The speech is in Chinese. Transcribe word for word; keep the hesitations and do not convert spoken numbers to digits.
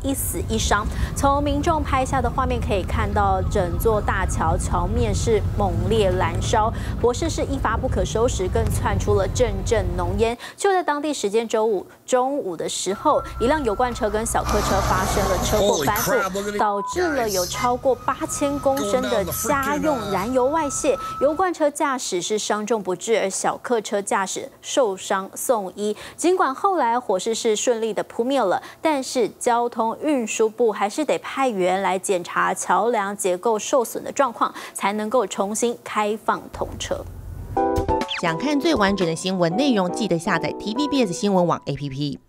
一死一伤。从民众拍下的画面可以看到，整座大桥桥面是猛烈燃烧，火势是一发不可收拾，更窜出了阵阵浓烟。就在当地时间周五中午的时候，一辆油罐车跟小客车发生了车祸翻覆，导致了有超过八千公升的家用燃油外泄。油罐车驾驶是伤重不治，而小客车驾驶受伤送医。尽管后来火势是顺利的扑灭了，但是交通运输部还是得派员来检查桥梁结构受损的状况，才能够重新开放通车。 想看最完整的新闻内容，记得下载 T V B S 新闻网 A P P。